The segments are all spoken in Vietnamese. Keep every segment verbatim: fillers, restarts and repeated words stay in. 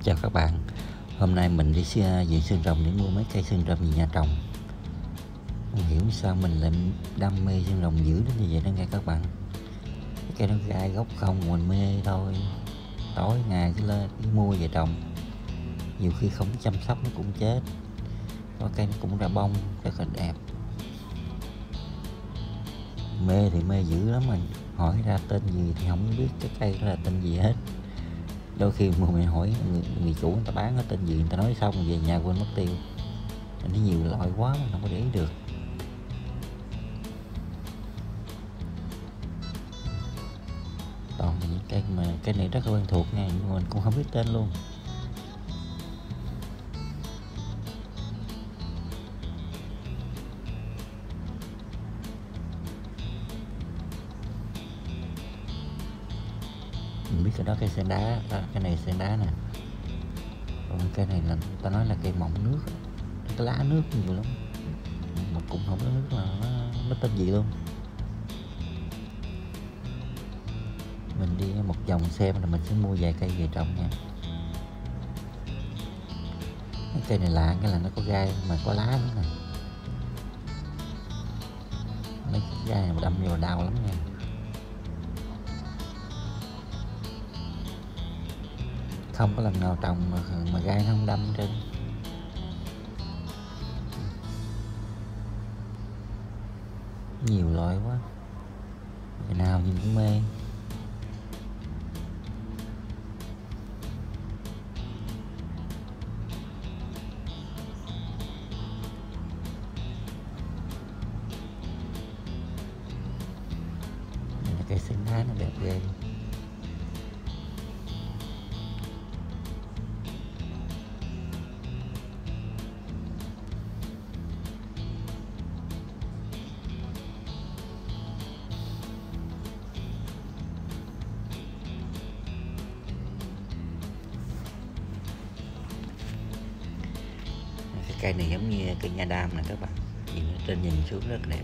Chào các bạn. Hôm nay mình đi xe viện sơn trồng để mua mấy cây sơn trồng về nhà trồng. Không hiểu sao mình lại đam mê sơn trồng dữ đến như vậy đó nghe các bạn. Cái cây nó gai gốc không mình mê thôi. Tối ngày cứ lên cứ mua về trồng. Nhiều khi không chăm sóc nó cũng chết. Có cây nó cũng ra bông rất là đẹp. Mê thì mê dữ lắm, mình hỏi ra tên gì thì không biết cái cây đó là tên gì hết. Đôi khi mà mình hỏi người, người chủ người ta bán cái tên gì, người ta nói xong rồi về nhà quên mất tiêu. Nó nhiều loại quá mình không có để ý được. Toàn là những cây mà cây này rất là quen thuộc nha, nhưng mà mình cũng không biết tên luôn. Mình biết cái đó cây sen đá, đó, cái này sen đá nè. Còn cây này là ta nói là cây mọng nước, cái lá nước nhiều lắm mà cũng không có nước là nó, nó tên gì luôn. Mình đi một vòng xem là mình sẽ mua vài cây về trồng nha. Cái cây này lạ cái là nó có gai mà có lá nữa nè. Mấy cái gai này mà đâm vô đau lắm nha. Không có lần nào trồng mà, mà gai nó không đâm trên. Nhiều loại quá, cái nào nhìn cũng mê. Cây sen đá nó đẹp ghê. Cái cây này giống như cây nha đam nè các bạn, nhìn ở trên nhìn xuống rất đẹp.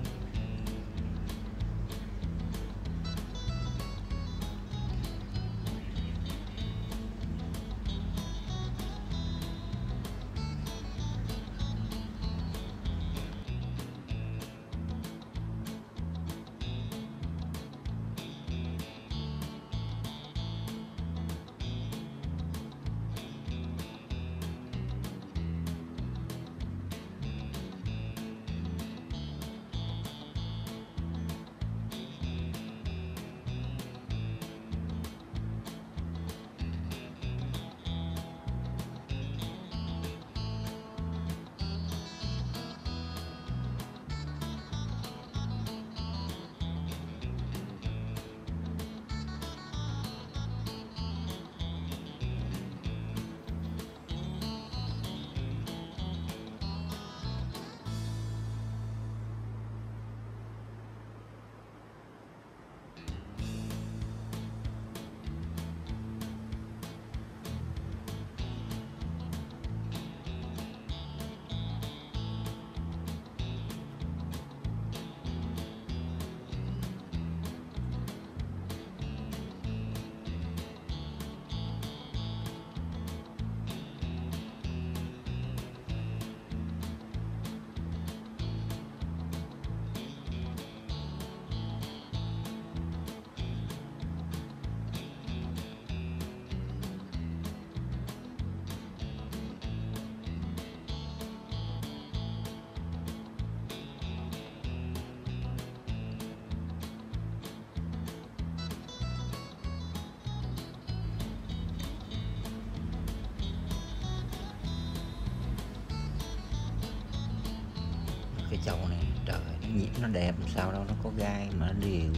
Cái chậu này trời nó nhiệt nó đẹp sao đâu, nó có gai mà nó đều,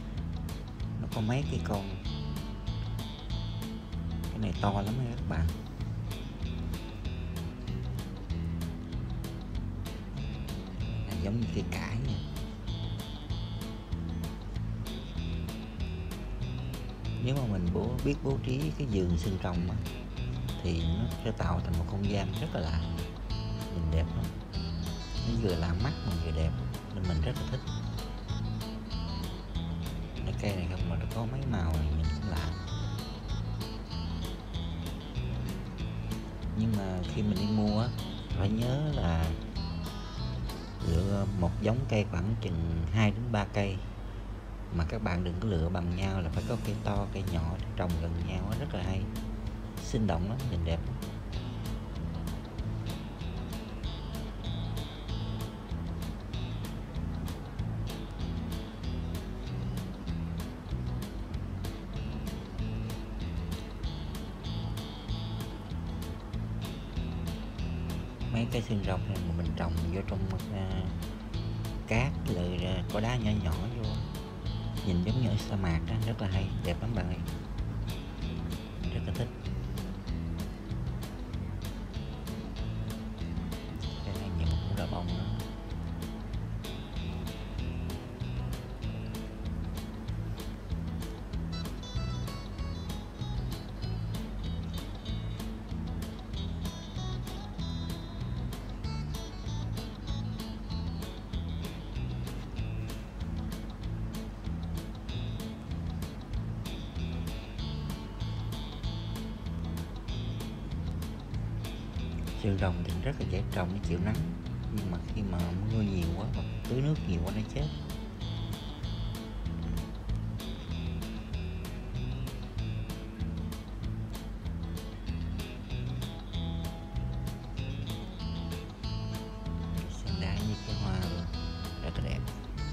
nó có mấy cái con. Cái này to lắm nha các bạn. Này giống như cây cải nha. Nếu mà mình bố biết bố trí cái vườn sơn trồng á, thì nó sẽ tạo thành một không gian rất là lạ, nhìn đẹp lắm. Nó vừa làm mắt mà vừa đẹp nên mình rất là thích. Cái cây này không mà nó có mấy màu này nhìn cũng lạ. Nhưng mà khi mình đi mua á, phải nhớ là lựa một giống cây khoảng chừng hai đến ba cây, mà các bạn đừng có lựa bằng nhau, là phải có cây to cây nhỏ trồng gần nhau, rất là hay, sinh động lắm, nhìn đẹp lắm. Mấy cái xương rồng này mà mình trồng vô trong uh, cát rồi uh, có đá nhỏ nhỏ vô, nhìn giống như ở sa mạc đó, rất là hay, đẹp lắm bạn ơi, rất là thích. Cái này nhiều cũng đá bông đó. Xương rồng thì rất là dễ trồng, nó chịu nắng, nhưng mà khi mà mưa nhiều quá hoặc tưới nước nhiều quá nó chết. Xanh đá như cái hoa luôn, rất là đẹp.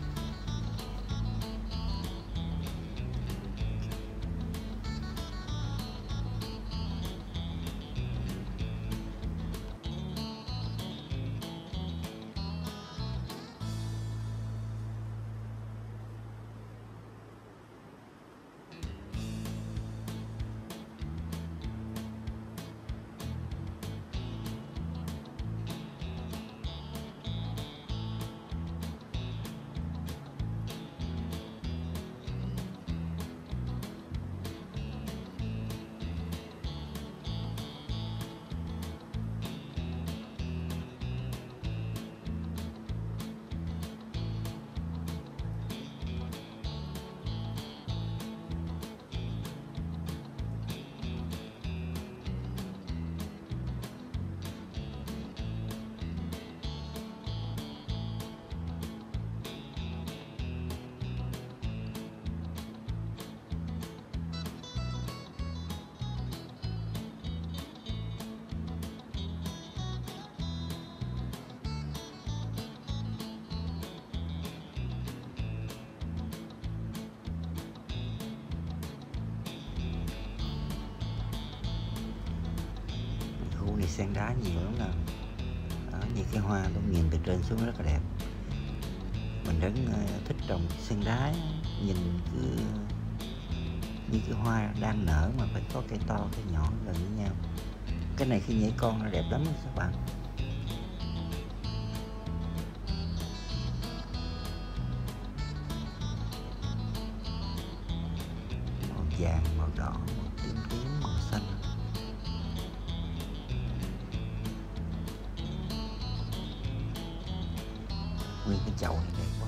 Khu này sen đá nhiều lắm nè, đó, như cái hoa cũng nhìn từ trên xuống rất là đẹp. Mình rất uh, thích trồng sen đá, nhìn cứ như cái hoa đang nở mà phải có cây to cây nhỏ gần với nhau. Cái này khi nhảy con nó đẹp lắm các bạn. Màu vàng, màu đỏ, màu tím tím, màu xanh. Nguyên cái chậu này đẹp quá.